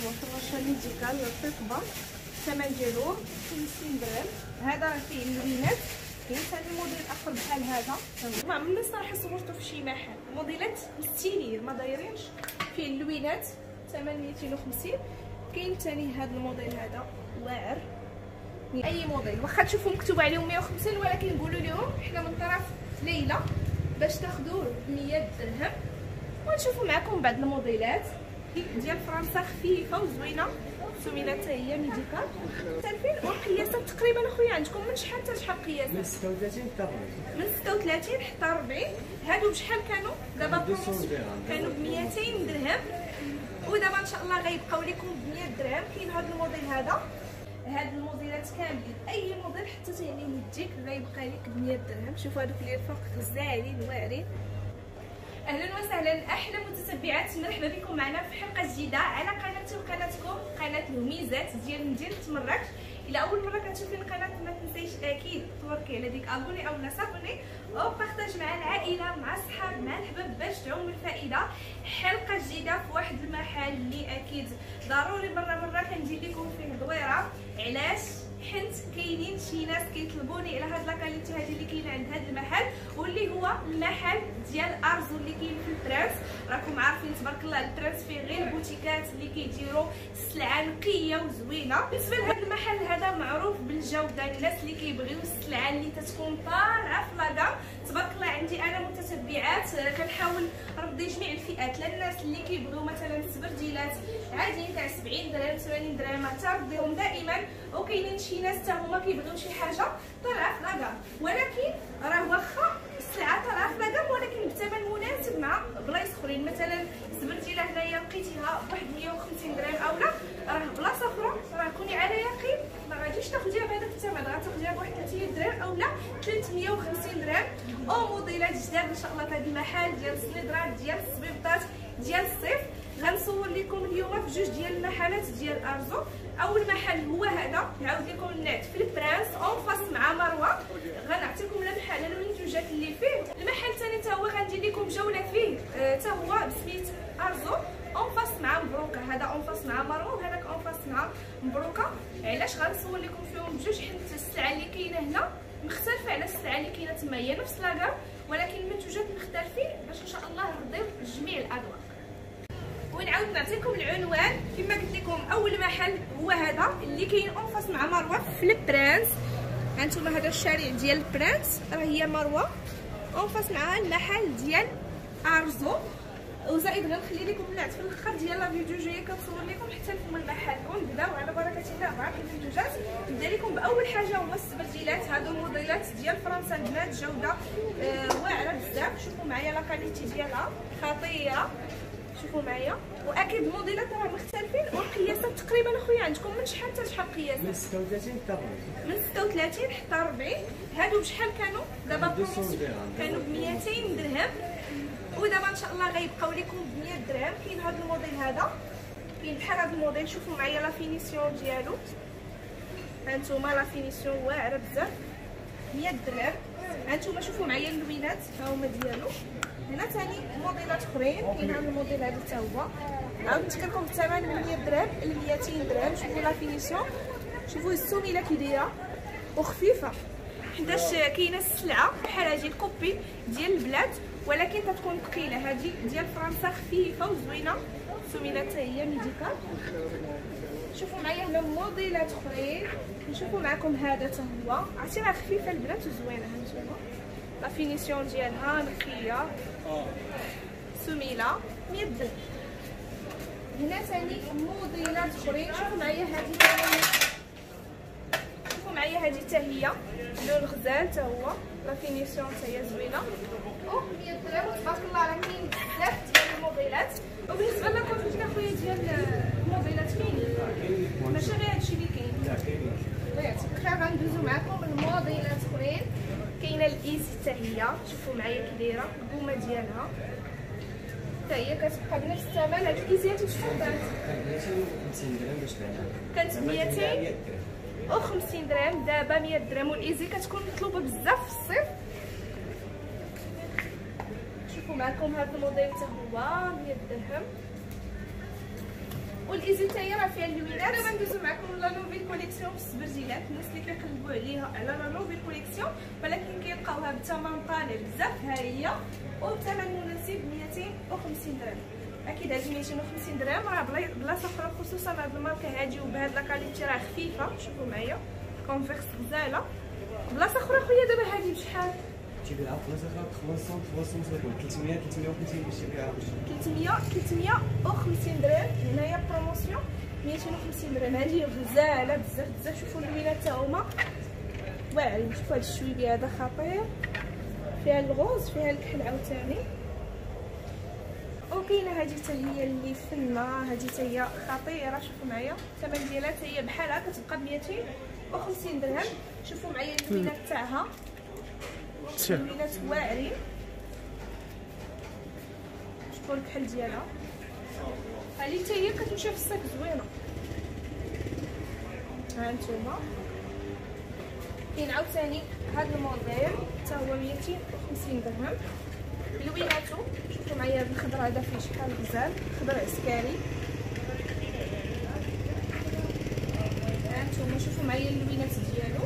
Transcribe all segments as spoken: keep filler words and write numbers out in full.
هو فراشه ميديكال رقيقه، الثمن ديالو خمسين درهم. هذا راه فيه اللوينات، كاين ثاني موديل اخر بحال هذا. ما عمرني الصراحه صورته في شي محل، موديلات مستيلين ما دايرينش. فيه اللوينات ثمن مئتين وخمسين. كاين ثاني هذا الموديل هذا واعر، اي موديل واخا تشوفوا مكتوب عليهم مئة وخمسين، ولكن نقولوا لهم حنا من طرف ليلى باش تاخذوه ب مئة درهم. ونشوفوا معكم بعض الموديلات ديال فرنسا خفيفه وزوينه، سميله حتى هي ميديكال مختلفين. والقياسات تقريبا اخويا عندكم من شحال حتى شحال قياسات؟ من ستة وثلاثين حتى أربعين. من ستة وثلاثين حتى أربعين. هادو بشحال كانوا دابا؟ كانوا ب مئتين درهم، ودابا ان شاء الله غيبقاو لكم ب مئة درهم. كاين هذا الموديل هذا، هاد الموديلات كاملين اي موديل حتى تيعني يديك غيبقى لك ب مئة درهم. شوفوا هذوك اللي الفوق غزالين واعرين. اهلا وسهلا احلى متتبعات، مرحبا بكم معنا في حلقه جديده على قناتي وقناتكم قناه الهميزات ديال مدينه مراكش. الى اول مره كتشوفي القناه ما تنسيش اكيد توركي على ديك ابوني او صابوني او بارطاج مع العائله مع الصحاب مع الحباب باش تعم الفائده. حلقه جديده في واحد المحل اللي اكيد ضروري مره مره كندير لكم فيه دويره. علاش؟ حيت كاينين شي ناس كيطلبوني على هاد لاكاليتي هادي اللي كاينه عند هاد المحل، واللي هو المحل ديال ارزو اللي كاين في البرانس. راكم عارفين تبارك الله البرانس فيه غير بوتيكات اللي كيديروا السلعه نقيه وزوينه. بالنسبه لهاد المحل هذا معروف بالجوده، الناس اللي كيبغيو السلعه اللي تتكون طالعه في لاكا. تبارك الله عندي انا متتبعات كنحاول نرضي جميع الفئات، للناس اللي كيبغيو مثلا السبرديلات عاديين تاع سبعين درهم ثمانين درهم ترضيهم دائما. وكاينين شي ناس حتى هما كيبغيو شي حاجه طالعه في لاكا، ولكن راه واخا السلعه طالعه في لاكا ولكن بثمن مناسب مع بلايص اخرين. مثلا السبرديله هنايا لقيتيها بواحد مئة وخمسين درهم اولا، راه بلاصه اخرى راه كوني على يقين ما غاديش تاخديها بهذاك الثمن، غتاخديها بواحد ثلاثمية درهم اولا ثلاثمية وخمسين درهم. او موديلات جداد ان شاء الله في هذا المحل ديال السنيدرات ديال الصبيبطات ديال الصيف. غنصور لكم اليوم في جوج ديال المحلات ديال ارزو. اول محل هو هذا، نعاود لكم النات في البرانس اون فاس مع مروه. غنعطيكم لمحه على المنتوجات اللي فيه. المحل الثاني حتى هو غندير لكم جوله فيه حتى هو بسميت ارزو اون فاس مع مبروكه. هذا اون فاس مع مروه وهذاك اون فاس مع مبروكه. علاش غنصور لكم فيهم بجوج؟ حيت السلعه اللي كاينه هنا مختلفه على السلعه اللي كاينه تما، هي نفس لاكار ولكن المنتوجات مختلفين باش ان شاء الله نرضيو جميع الاذواق. ونعاود نعطيكم العنوان كما قلت لكم. اول محل هو هذا اللي كاين اون فاس مع مروه في البرانس. هانتوما هذا الشارع ديال البرانس راه هي مروه اون فاس مع المحل ديال ارزو. وزائد غنخلي لكم النعت في الاخر ديال لا فيديو جايه كنصور لكم حتى لكم المحل. ونبداو على بركه الله مع المنتوجات. نبدا لكم باول حاجه هو السبرديلات. هادو الموديلات ديال فرنسا البنات جوده آه واعره بزاف. شوفوا معايا لا كاليتي ديالها خطيره، شوفوا معايا. واكيد الموديلات راه مختلفين. والقياسات تقريبا اخويا عندكم من شحال حتى شحال قياسات؟ من ستة وثلاثين حتى أربعين. من ستة وثلاثين حتى أربعين. هادو بشحال كانوا دابا؟ كانوا ب مئتين درهم، ودابا ان شاء الله غيبقاو لكم ب مئة درهم. كاين هذا الموديل هذا، كاين بحال هذا الموديل. شوفوا معايا لا فينيسيون ديالو، هانتوما لا فينيسيون واعره بزاف. مئة درهم. هانتوما شوفوا معايا اللوينات ها هما ديالو. هنا ثاني موديلات اخرين. كاين هذا الموديل هذا حتى هو، عاود نذكركم الثمن من مئة درهم ل مئتين درهم. شوفوا لا فينيسيون، شوفوا السميله كي دايره وخفيفه. حيتاش كاينه السلعه بحال هذه الكوبي ديال البلاد ولكن تتكون ثقيله. هذه ديال فرنسا خفيفه وزوينه، سميله حتى هي ميديكال. شوفوا معايا هنا موديلات اخرين. نشوفوا معكم هذا حتى هو، عرفتي راه خفيفه البنات وزوينه. هانتوما لا فينيسيون ديالها نقيه سميله مئة درهم. هنا ثاني موديلات اخرين. شوفوا معايا هذه، شوفوا معايا هذه حتى هي لون غزال حتى هو، لا فينيسيون حتى هي زوينه و مئة درهم. تبارك الله راه كاين بزاف ديال الموديلات. وبالنسبه لكم فين اخويا ديال الموديلات كاين؟ ماشي غير هادشي اللي كاين، لا كاين. الله يعطيك الخير. غندوزو معكم الموديلات اخرين. كاينه الايزي حتى هي، شوفوا معايا كي دايره البومه ديالها حتى هي كتبقى بنفس الثمن. هاد الايزيات شحال دارت؟ مئتين وخمسين درهم باش بعناها. كانت مئتين وخمسين درهم، دابا مئة درهم. والايزي كتكون مطلوبه بزاف في الصيف. شوفوا معكم هذا الموديل حتى هو مئة درهم. والايزي حتى هي راه فيها اللوينات. دابا ندوزو معكم لا نوفيل كوليكسيون في السبرجيلات. الناس اللي كيقلبوا عليها على لا نوفيل كوليكسيون ولكن كيلقاوها بثمن طالع بزاف، ها هي وبثمن مناسب مئتين وخمسين درهم. اكيد هذه مئتين وخمسين درهم راه بلاصه اخرى، خصوصا هاد الماركه هادي وبهاد لاكاليتي راه خفيفه. شوفوا معايا كونفيرس غزاله. بلاصه اخرى خويا دابا هادي بشحال؟ تيبيعها بلاصه اخرى خمسمية خمسمية ثلاثمية وخمسين باش تبيعها ثلاثمية ثلاثمية وخمسين درهم. هنايا بروموسيون مئتين وخمسين درهم. هذه غزاله بزاف بزاف. شوفوا اللوينات تا هما واعرين. شوفوا هذا الشويبي هذا خطير، فيها الغوز فيها الكحل عاوتاني. وكاينه هذه حتى هي اللي فنه، هذه حتى هي خطيره. شوفوا معايا الثمن ديالها حتى هي بحالها كتبقى ب مئتين وخمسين درهم. شوفوا معايا اللوينات تاعها، اللوينات واعرين. شوفوا الكحل ديالها، هذه حتى هي كتمشي في الصيف زوينه. ها انتوما كاين عاوتاني هذا الموديل حتى هو مئتين وخمسين درهم. لويناتو شوفوا معايا هذا الخضر هذا فيه شحال غزال، خضر عسكري. هانتوما شوفوا معايا اللوينات ديالو.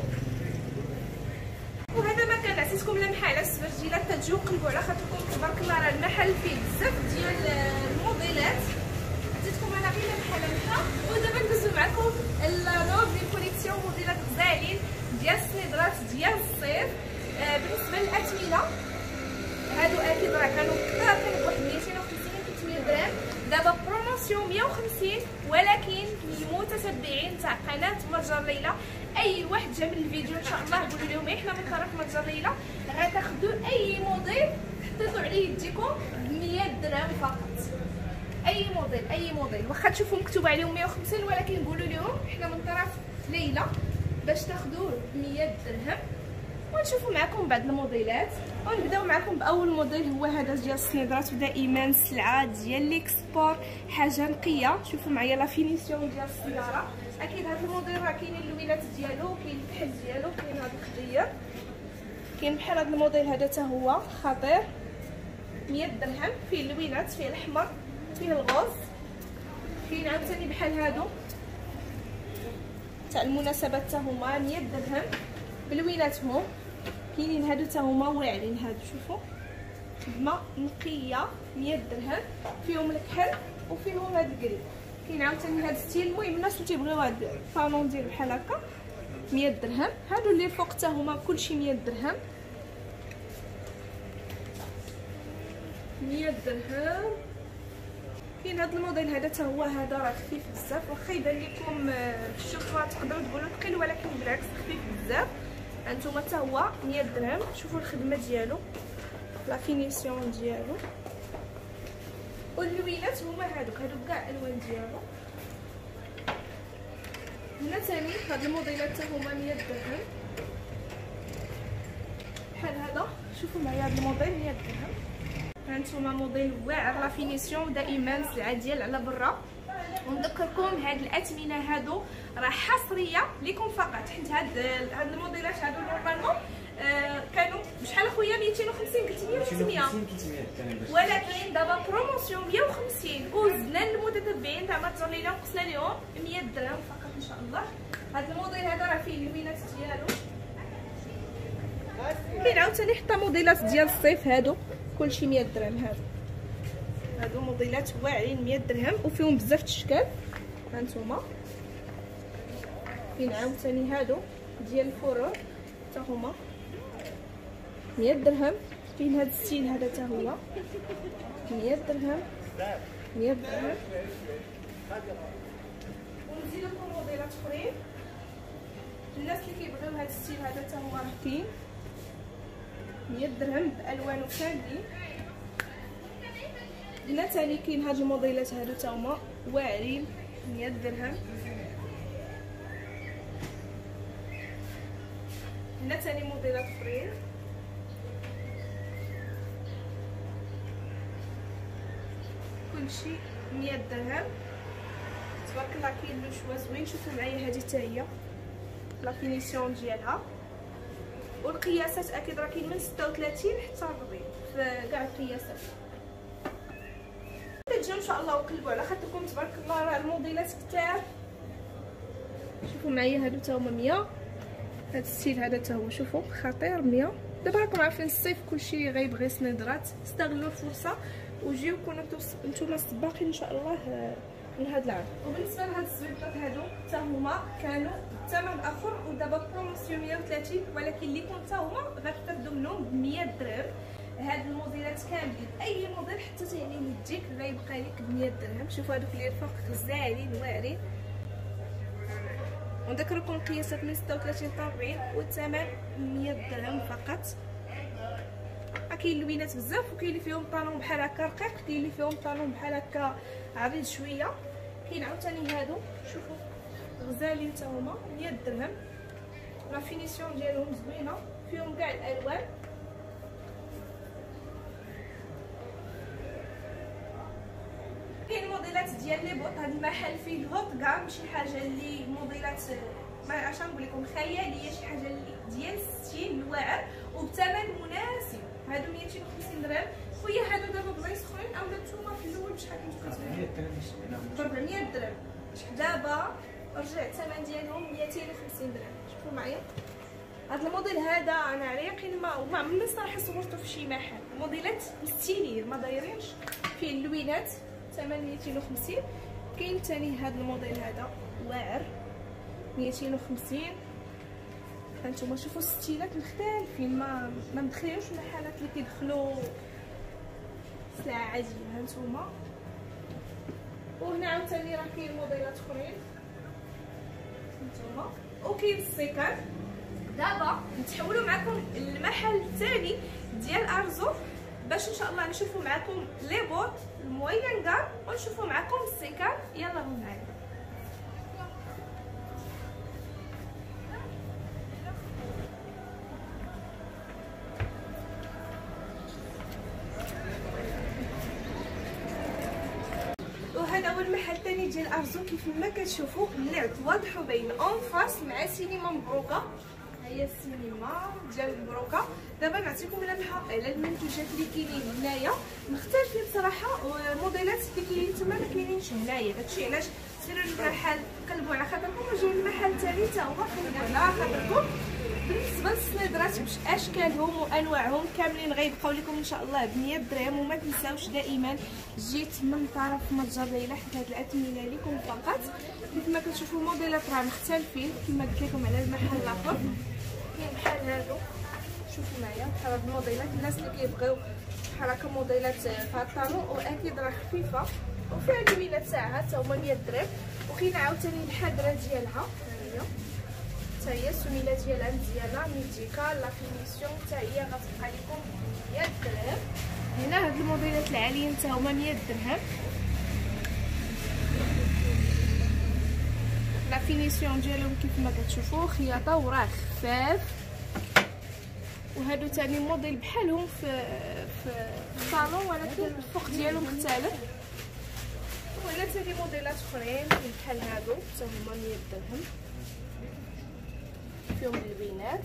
وهذا ما كان عطيتكم لمحه على السبرجيلات، تجيو قلبوا على خاطركم تبارك الله راه المحل فيه بزاف ديال الموديلات. عطيتكم انا غير لمحه لمحه. ودابا ندوزو معكم النوفي كوليكسيون موديلات غزالين ديال السنيدرات ديال الصيف. آه بالنسبه للاثمنه هادو اكيد راه كانوا كثار، كانوا بواحد مئتين وخمسين ثلاثمية درهم. دابا بروموسيون مئة وخمسين، ولكن للمتتبعين تاع قناه متجر ليلى اي واحد جا من الفيديو ان شاء الله قولوا لهم احنا من طرف متجر ليلى غتاخذوا اي موديل حطيتو عليه يديكم ب مئة درهم فقط. اي موديل اي موديل واخا تشوفوا مكتوب عليهم مئة وخمسين، ولكن قولوا لهم احنا من طرف ليلى باش تاخذوه ب مئة درهم. ونشوفوا معكم بعض الموديلات. ونبداو معكم باول موديل هو هذا ديال السنيدرات، ودائما سلعه ديال ليكسبور، حاجه نقيه. شوفوا معايا لا فينيسيون ديال السياره. اكيد هذا الموديل راه كاينين اللوينات ديالو، كاين الكحل ديالو، كاين هذا الخضير، كاين بحال هذا الموديل هذا حتى هو خطير مئة درهم. فيه اللوينات، فيه الاحمر، فيه الغوز. كاين عاوتاني بحال هادو تاع المناسبات حتى هما مئة درهم بلويناتهم. كاينين هادو حتى هما واعرين، هادو شوفوا خدمه نقيه مئة درهم، فيهم الكحل وفيهم هاد الكريم. كاين عاوتاني هاد ستيل. المهم الناس اللي تيبغيو هاد الفالون ديال بحال هكا مئة درهم. هادو اللي فوق حتى هما كلشي مئة درهم، مئة درهم. كاين هاد الموديل هذا حتى هو، هذا راه خفيف بزاف، واخا يبان لكم في الشوفه تقدروا تقولوا ثقيل ولكن بالعكس خفيف بزاف. هانتوما حتى هو مئة درهم. شوفوا الخدمه ديالو، لا فينيسيون ديالو. واللوينات هما هادوك هادوك كاع الالوان ديالو. هنا ثاني هاد الموديلات حتى هما مئة درهم بحال هذا. شوفوا معايا هاد الموديل مئة درهم. هانتوما موديل واعر، لا فينيسيون دائما سلعه ديال على برا. ونذكركم هاد الاثمنه هادو راه حصريه لكم فقط، حيت هاد هاد الموديلات هادو نورمالمون آه كانوا بشحال اخويا مئتين وخمسين ثلاثمية ثلاثمية، ولكن دابا بروموسيون مئة وخمسين. وزدنا للمتتبعين تاع متجر ليلى نقصنا لهم مئة درهم فقط ان شاء الله. هاد الموديل هذا راه فيه اللوينات ديالو. كاين عاوتاني حتى موديلات ديال الصيف هادو كلشي مئة درهم. هادو هادو موديلات واعرين مئة درهم وفيهم بزاف الاشكال. هانتوما كاين عاوتاني هادو ديال الفرور حتى هما مئة درهم. كاين هاد الستيل هذا حتى هو مئة درهم، مئة درهم. ونزيد لكم موديلات اخرين الناس اللي كيبغيو هاد الستيل هذا حتى هو راه كاين مئة درهم بالوانو كاملين. هنا ثاني كاين هاد الموديلات هادو حتى هما واعرين مئة درهم. هنا ثاني موديلات اخرين كلشي مئة درهم تبارك الله. كاين لو شوا زوين. شوفوا معايا هذه حتى هي لا فينيسيون ديالها. والقياسات اكيد راه كاين من ستة وثلاثين حتى أربعين في كاع القياسات. تجيو شاء الله وقلبوا على خاطركم تبارك الله راه الموديلات كثار. شوفوا معايا هادو تا هما مية. هاد الستيل هذا تا هو شوفوا خطير مية. دابا راكم عارفين الصيف كلشي غيبغي سنيدرات، استغلوا الفرصه وجيو كونوا نتوما السباقين ان شاء الله من هاد العام. وبالنسبه لهاد الزويبطات هادو حتى هما كانوا بثمن اخر ودابا بروموسيون مية وثلاثين، ولكن اللي كنت حتى هما غتقدم منهم ب مية درهم. هاد الموديلات كاملين اي موديل حتى يعني يديك غيبقى لك ب مية درهم. شوفوا هادوك اللي الفوق غزالين واعرين، ونذكركم القياسات من ستة وثلاثين حتى أربعين والثمن مية درهم فقط. كاين لوينات بزاف وكاين اللي فيهم طالون بحال هكا رقيق، كاين اللي فيهم طالون بحال هكا عريض شويه. كاين عاوتاني هادو شوفوا غزالين حتى هما مية درهم. لا فينيسيون ديالهم زوينه، فيهم كاع الالوان. كاين موديلات ديال لي بوط. هذا المحل فيه الهوت كاع، ماشي حاجه اللي موديلات ما اش نقول لكم خياليه، شي حاجه اللي ديال ستين الواعر وبثمن مناسب. هادو ميتين وخمسين درهم. خويا هادو دابا بلايص اخرين اولا نتوما في الاول بشحال كنتو كتبيعوا؟ أربعمية درهم. دابا رجع الثمن ديالهم ميتين وخمسين درهم. شوفوا معايا هاد الموديل هذا انا عريقين ما ما عمرني الصراحه صورته في شي محل. موديلات مستيلين ما دايرينش، فيه اللوينات ثمن ميتين وخمسين. كاين ثاني هاد الموديل هذا واعر ميتين وخمسين. هانتوما شوفوا الستيلات مختلفين، ما ما مدخلينش المحلات اللي كيدخلوا سلعه عاديه. هانتوما وهنا عاوتاني راه كاين موديلات اخرين هانتوما. وكاين السيكان. دابا نتحولوا معكم للمحل الثاني ديال ارزو باش ان شاء الله نشوفوا معكم لي بوط الموين كاع ونشوفوا معكم السيكان. يلا غير معايا. وهذا هو المحل الثاني ديال ارزو. كيف ما كتشوفوا اللعب واضح وباين اون فاس مع سينما مبروكه. هي السينما ديال مبروكه. دابا نعطيكم لمحه على المنتوجات اللي كاينين هنايا، مختلفين بصراحه، والموديلات اللي كاينين تما ما كاينينش هنايا. داكشي علاش سيروا للمحل قلبوا على خاطركم وجيو للمحل الثاني حتى هو قلبوا على خاطركم. بالنسبه للسنيدرات باشكالهم وانواعهم كاملين غيبقاو لكم ان شاء الله ب مية درهم. وما تنساوش دائما جيت من طرف متجر ليلى حيت هاد الاثمنه لكم فقط. كيف ما كتشوفوا الموديلات راه مختلفين كما قلت لكم على المحل الاخر. كاين بحال هادو شوفوا معايا بحال هاد الموديلات، الناس اللي كيبغيو بحال هكا موديلات فيها الطالون واكيد راه خفيفه وفيها لوينات تاعها حتى هما مية درهم. وكاين عاوتاني الحضره ديالها ها هي هي السميله ديالها مزيانه ميديكال. لا فينيسيون حتى هي غتبقى لكم مية درهم. هنا هاد الموديلات العاليين حتى هما مية درهم. لا فينيسيون ديالهم كيف ما كتشوفوا خياطه وراه خفاف. وهادو ثاني موديل بحالهم في في الصالون ولكن الفوق ديالهم مختلف. وهنا ثاني موديلات اخرين بحال هادو حتى هما مية درهم، فيهم اللوينات.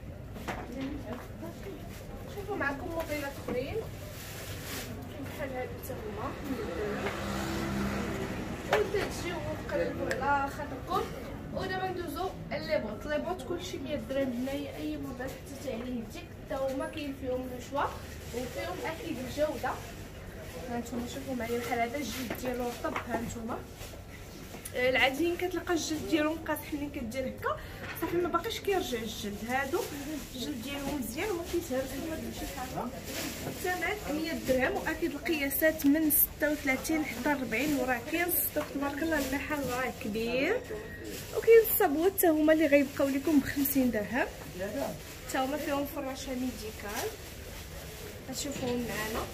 شوفوا معكم موديلات اخرين بحال هادو حتى هما مية درهم. وتجيو وتقلبوا على خاطركم. ودابا ندوزو لي بوط. لي بوط كلشي مية درهم. هنايا اي موديل حطيتي عليه يديك حتى هما كاين فيهم لو شوا وفيهم اكيد الجوده. هانتوما شوفوا معايا بحال هذا الجلد ديالو رطب. هانتوما العاديين كتلقى الجلد ديالهم قاصح ملي كدير هكا صافي ما باقيش كيرجع الجلد. هادو الجلد ديالهم مزيان وما كيتهرسش وما دير شي حاجه. الثمن مية درهم. واكيد القياسات من ستة وثلاثين حتى أربعين. وراه كاين الصدق تبارك الله المحل راه كبير. وكاين الصابوات حتى هما اللي غيبقاو لكم ب خمسين درهم. حتى هما فيهم فراشه ميديكال غتشوفوهم معنا.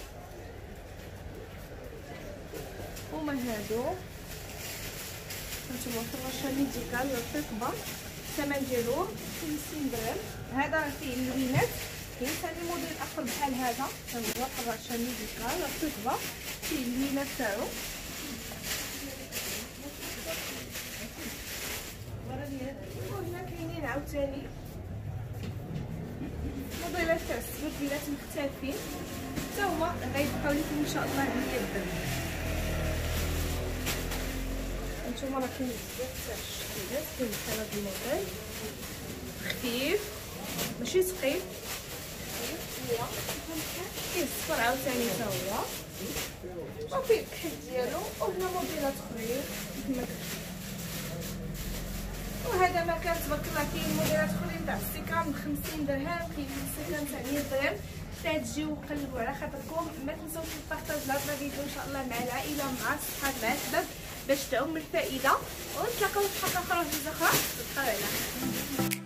هما هادو هانتوما فراشه ميديكال رطبه. الثمن ديالو خمسين درهم. هذا راه فيه اللوينات. كاين ثاني موديل اخر بحال هذا حتى هو فراشه ميديكال رطبه فيه اللوينات تاعو. وهنا كاينين عاوتاني موديلات تاع السبربيلات مختلفين حتى هما غيبقاو لكم ان شاء الله مية درهم. هانتوما راه كاين بزاف تاع الشكلات. كاين بحال هاد الموديل خفيف ماشي ثقيل، كاين الصفر عاوتاني حتى هو وفيه الكحل ديالو. وهنا موديلات اخرين كما وهذا ما كان تبارك الله. كاين موديلات اخرين تاع السيكان ب خمسين درهم، كاين السيكان تاع مية درهم. حتى تجيو قلبوا على خاطركم. ما تنساوش تبارطاجيو هذا الفيديو ان شاء الله مع العائله مع الصحاب مع الحباب باش تعم الفائده. ونتلاقاو في حلقه اخرى في اخرى. تبقاو على خير.